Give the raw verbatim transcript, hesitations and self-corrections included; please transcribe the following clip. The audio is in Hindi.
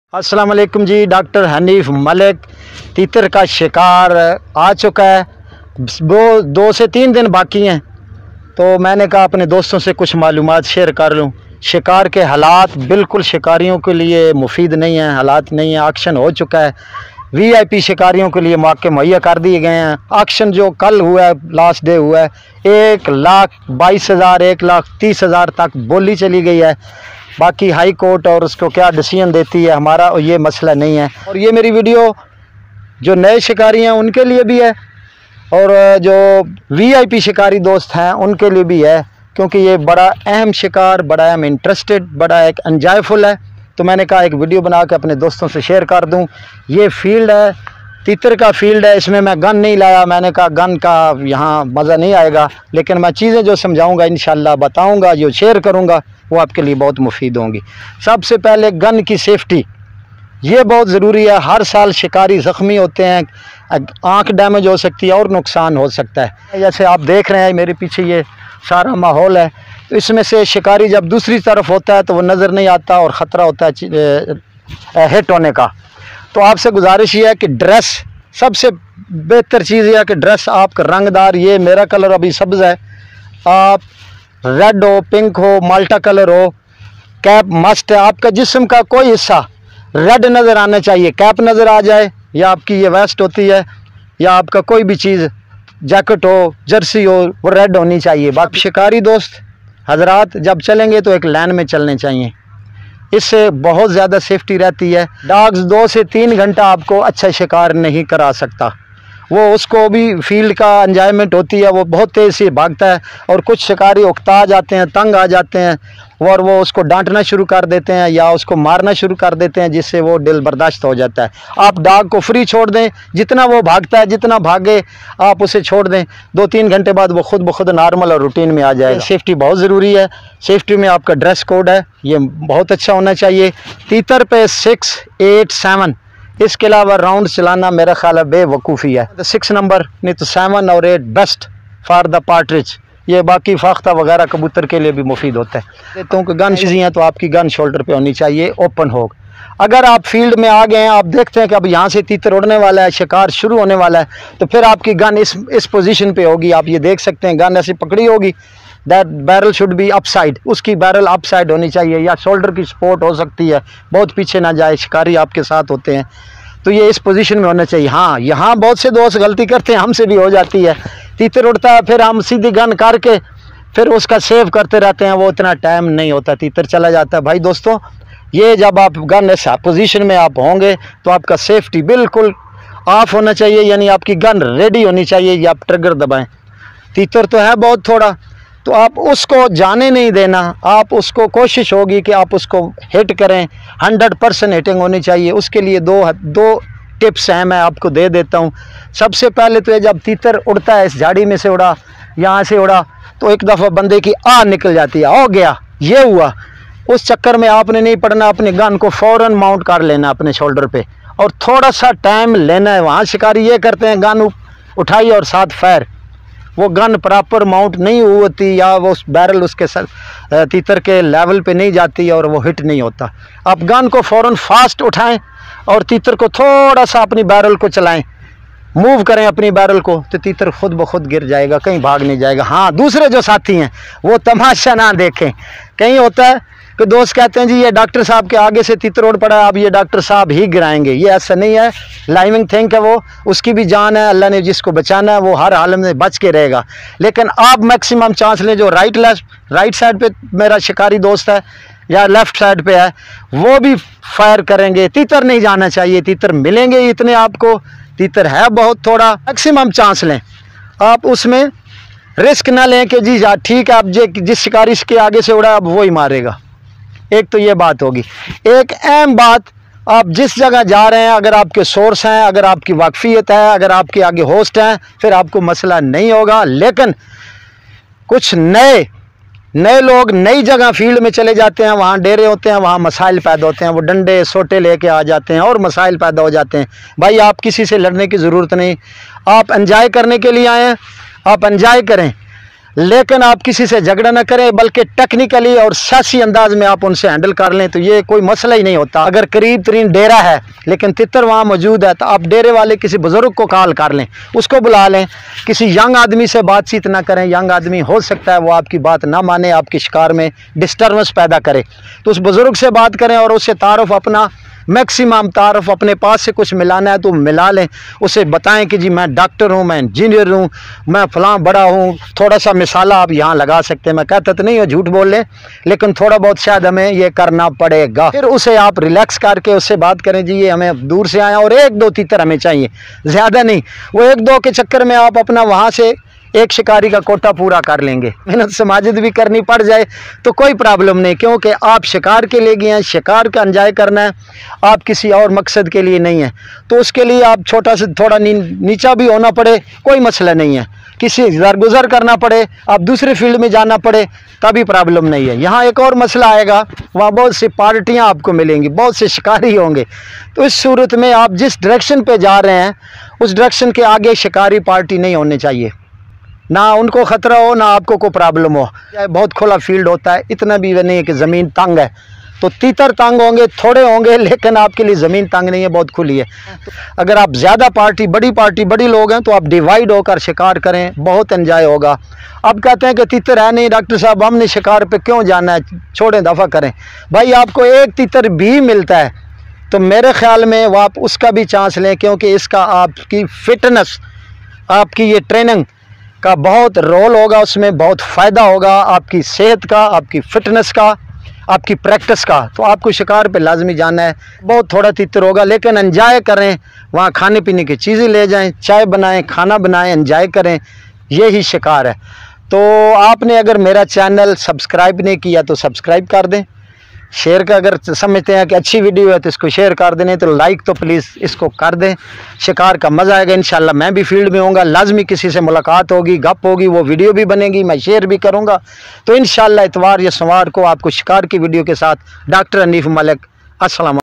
अस्सलाम वालेकुम जी। डॉक्टर हनीफ मलिक तीतर का शिकार आ चुका है। वो दो से तीन दिन बाकी हैं, तो मैंने कहा अपने दोस्तों से कुछ मालूमात शेयर कर लूँ। शिकार के हालात बिल्कुल शिकारियों के लिए मुफीद नहीं हैं, हालात नहीं है। ऑक्शन हो चुका है, वीआईपी शिकारियों के लिए मौके मुहैया कर दिए गए हैं। ऑक्शन जो कल हुआ है, लास्ट डे हुआ है, एक लाख बाईस हज़ार एक लाख तीस हज़ार तक बोली चली गई है। बाकी हाई कोर्ट और उसको क्या डिसीजन देती है, हमारा ये मसला नहीं है। और ये मेरी वीडियो जो नए शिकारी हैं उनके लिए भी है, और जो वीआईपी शिकारी दोस्त हैं उनके लिए भी है, क्योंकि ये बड़ा अहम शिकार, बड़ा अहम इंटरेस्टेड, बड़ा एक एंजॉयफुल है। तो मैंने कहा एक वीडियो बना के अपने दोस्तों से शेयर कर दूं। ये फील्ड है, तीतर का फील्ड है, इसमें मैं गन नहीं लाया। मैंने कहा गन का यहाँ मज़ा नहीं आएगा, लेकिन मैं चीज़ें जो समझाऊंगा इंशाल्लाह बताऊंगा, जो शेयर करूंगा वो आपके लिए बहुत मुफीद होंगी। सबसे पहले गन की सेफ्टी, ये बहुत ज़रूरी है। हर साल शिकारी ज़ख्मी होते हैं, आँख डैमेज हो सकती है और नुकसान हो सकता है। जैसे आप देख रहे हैं मेरे पीछे ये सारा माहौल है, तो इसमें से शिकारी जब दूसरी तरफ होता है तो वो नज़र नहीं आता और ख़तरा होता है हिट होने का। तो आपसे गुजारिश ये है कि ड्रेस, सबसे बेहतर चीज़ यह है कि ड्रेस आपका रंगदार, ये मेरा कलर अभी सब्ज़ है, आप रेड हो, पिंक हो, माल्टा कलर हो, कैप मस्ट है। आपका जिस्म का कोई हिस्सा रेड नज़र आना चाहिए, कैप नज़र आ जाए, या आपकी ये वेस्ट होती है, या आपका कोई भी चीज़, जैकेट हो, जर्सी हो, वो रेड होनी चाहिए। बाकी शिकारी दोस्त हजरात जब चलेंगे तो एक लाइन में चलने चाहिए, इससे बहुत ज़्यादा सेफ्टी रहती है। डॉग्स दो से तीन घंटा आपको अच्छा शिकार नहीं करा सकता, वो उसको भी फील्ड का एंजॉयमेंट होती है, वो बहुत तेज़ से भागता है। और कुछ शिकारी उकता जाते हैं, तंग आ जाते हैं, और वो उसको डांटना शुरू कर देते हैं या उसको मारना शुरू कर देते हैं, जिससे वो दिल बर्दाश्त हो जाता है। आप डॉग को फ्री छोड़ दें, जितना वो भागता है, जितना भागे आप उसे छोड़ दें, दो तीन घंटे बाद वो खुद ब खुद नॉर्मल और रूटीन में आ जाएगा। सेफ्टी बहुत ज़रूरी है। सेफ्टी में आपका ड्रेस कोड है, ये बहुत अच्छा होना चाहिए। तीतर पे सिक्स एट सेवन, इसके अलावा राउंड चलाना मेरा ख्याल है बेवकूफ़ी है। तो सिक्स नंबर नहीं तो सेवन और eight best for the partridge. ये बाकी फाख्ता वगैरह कबूतर के लिए भी मुफीद होता है। देता हूँ कि गन चीज़ें हैं तो आपकी गन शोल्डर पे होनी चाहिए, ओपन हो। अगर आप फील्ड में आ गए हैं, आप देखते हैं कि अब यहाँ से तीतर उड़ने वाला है, शिकार शुरू होने वाला है, तो फिर आपकी गन इस इस पोजीशन पे होगी। आप ये देख सकते हैं गन ऐसी पकड़ी होगी, that barrel should be upside, उसकी बैरल अपसाइड होनी चाहिए, या शोल्डर की सपोर्ट हो सकती है, बहुत पीछे ना जाए, शिकारी आपके साथ होते हैं, तो ये इस पोजीशन में होना चाहिए। हाँ, यहाँ बहुत से दोस्त गलती करते हैं, हमसे भी हो जाती है। तीतर उड़ता है, फिर हम सीधी गन करके फिर उसका सेव करते रहते हैं, वो इतना टाइम नहीं होता, तीतर चला जाता है। भाई दोस्तों, ये जब आप गन इस पोजीशन में आप होंगे तो आपका सेफ्टी बिल्कुल ऑफ होना चाहिए, यानी आपकी गन रेडी होनी चाहिए, या आप ट्रिगर दबाएं। तीतर तो है बहुत थोड़ा, तो आप उसको जाने नहीं देना, आप उसको कोशिश होगी कि आप उसको हिट करें, हंड्रेड परसेंट हिटिंग होनी चाहिए। उसके लिए दो दो टिप्स हैं, मैं आपको दे देता हूं। सबसे पहले तो ये जब तीतर उड़ता है, इस झाड़ी में से उड़ा, यहाँ से उड़ा, तो एक दफ़ा बंदे की आ निकल जाती है, हो गया, ये हुआ। उस चक्कर में आपने नहीं पड़ना, अपने गन को फ़ौरन माउंट कर लेना अपने शोल्डर पे, और थोड़ा सा टाइम लेना है। वहाँ शिकारी ये करते हैं, गन उठाई और साथ फायर, वो गन प्रॉपर माउंट नहीं हुई होती, या वो बैरल उसके सर तीतर के लेवल पे नहीं जाती और वो हिट नहीं होता। आप गन को फ़ौरन फास्ट उठाएं और तीतर को थोड़ा सा अपनी बैरल को चलाएं, मूव करें अपनी बैरल को, तो तीतर खुद ब खुद गिर जाएगा, कहीं भाग नहीं जाएगा। हाँ, दूसरे जो साथी हैं वो तमाशा ना देखें। कहीं होता है कि दोस्त कहते हैं जी ये डॉक्टर साहब के आगे से तीतर उड़ पड़ा, अब ये डॉक्टर साहब ही गिराएंगे। ये ऐसा नहीं है, लाइविंग थिंक है, वो उसकी भी जान है, अल्लाह ने जिसको बचाना है वो हर हालत में बच के रहेगा। लेकिन आप मैक्सिमम चांस लें, जो राइट लेफ्ट राइट साइड पे मेरा शिकारी दोस्त है या लेफ्ट साइड पे है, वो भी फायर करेंगे। तीतर नहीं जाना चाहिए, तीतर मिलेंगे इतने आपको, तीतर है बहुत थोड़ा, मैक्सिमम चांस लें आप, उसमें रिस्क ना लें कि जी ठीक है अब जिस शिकारी के आगे से उड़ा अब वो ही मारेगा। एक तो ये बात होगी। एक अहम बात, आप जिस जगह जा रहे हैं, अगर आपके सोर्स हैं, अगर आपकी वाकफियत है, अगर आपके आगे होस्ट हैं, फिर आपको मसला नहीं होगा। लेकिन कुछ नए नए लोग नई जगह फील्ड में चले जाते हैं, वहाँ डेरे होते हैं, वहाँ मसाइल पैदा होते हैं, वो डंडे सोटे लेके आ जाते हैं और मसाइल पैदा हो जाते हैं। भाई आप किसी से लड़ने की ज़रूरत नहीं, आप एंजॉय करने के लिए आए हैं, आप एंजॉय करें। लेकिन आप किसी से झगड़ा ना करें, बल्कि टेक्निकली और सियासी अंदाज में आप उनसे हैंडल कर लें तो ये कोई मसला ही नहीं होता। अगर करीब तरीन डेरा है लेकिन तितर वहाँ मौजूद है तो आप डेरे वाले किसी बुज़ुर्ग को कॉल कर लें, उसको बुला लें। किसी यंग आदमी से बातचीत ना करें, यंग आदमी हो सकता है वो आपकी बात ना माने, आपके शिकार में डिस्टर्बेंस पैदा करे। तो उस बुज़ुर्ग से बात करें और उससे तारुफ अपना मैक्सिमम तारफ़ अपने पास से कुछ मिलाना है तो मिला लें। उसे बताएं कि जी मैं डॉक्टर हूँ, मैं इंजीनियर हूँ, मैं फ़लाँ बड़ा हूँ। थोड़ा सा मिसाला आप यहाँ लगा सकते हैं, मैं कहता तो नहीं हूँ झूठ बोल लें, लेकिन थोड़ा बहुत शायद हमें ये करना पड़ेगा। फिर उसे आप रिलैक्स करके उससे बात करें, जी ये हमें दूर से आया और एक दो तीतर हमें चाहिए, ज़्यादा नहीं। वो एक दो के चक्कर में आप अपना वहाँ से एक शिकारी का कोटा पूरा कर लेंगे। मेहनत समाजिद भी करनी पड़ जाए तो कोई प्रॉब्लम नहीं, क्योंकि आप शिकार के लिए गए हैं, शिकार का एंजॉय करना है, आप किसी और मकसद के लिए नहीं है। तो उसके लिए आप छोटा से थोड़ा नी, नीचा भी होना पड़े कोई मसला नहीं है, किसी दरगुजर करना पड़े, आप दूसरे फील्ड में जाना पड़े तभी प्रॉब्लम नहीं है। यहाँ एक और मसला आएगा, वहाँ बहुत सी पार्टियाँ आपको मिलेंगी, बहुत से शिकारी होंगे। तो इस सूरत में आप जिस डायरेक्शन पे जा रहे हैं उस डायरेक्शन के आगे शिकारी पार्टी नहीं होनी चाहिए, ना उनको ख़तरा हो ना आपको कोई प्रॉब्लम हो। बहुत खुला फील्ड होता है, इतना भी नहीं है कि ज़मीन तंग है। तो तीतर तंग होंगे, थोड़े होंगे, लेकिन आपके लिए ज़मीन तंग नहीं है, बहुत खुली है। अगर आप ज़्यादा पार्टी, बड़ी पार्टी, बड़ी लोग हैं तो आप डिवाइड होकर शिकार करें, बहुत एंजॉय होगा। अब कहते हैं कि तीतर है नहीं डॉक्टर साहब, हमने शिकार पे क्यों जाना है, छोड़ें, दफ़ा करें। भाई आपको एक तीतर भी मिलता है तो मेरे ख़्याल में वो आप उसका भी चांस लें, क्योंकि इसका आपकी फ़िटनेस, आपकी ये ट्रेनिंग का बहुत रोल होगा, उसमें बहुत फ़ायदा होगा आपकी सेहत का, आपकी फ़िटनेस का, आपकी प्रैक्टिस का। तो आपको शिकार पे लाजमी जाना है। बहुत थोड़ा तीतर होगा लेकिन एंजॉय करें, वहाँ खाने पीने की चीज़ें ले जाएं, चाय बनाएं, खाना बनाएं, एंजॉय करें, यही शिकार है। तो आपने अगर मेरा चैनल सब्सक्राइब नहीं किया तो सब्सक्राइब कर दें, शेयर का अगर समझते हैं कि अच्छी वीडियो है तो इसको शेयर कर देने, तो लाइक तो प्लीज़ इसको कर दें। शिकार का मज़ा आएगा इंशाल्लाह। मैं भी फील्ड में होऊंगा, लाजमी किसी से मुलाकात होगी, गप होगी, वो वीडियो भी बनेगी, मैं शेयर भी करूंगा। तो इंशाल्लाह इतवार या सोमवार को आपको शिकार की वीडियो के साथ डॉक्टर हनीफ मलिक। अस्सलाम।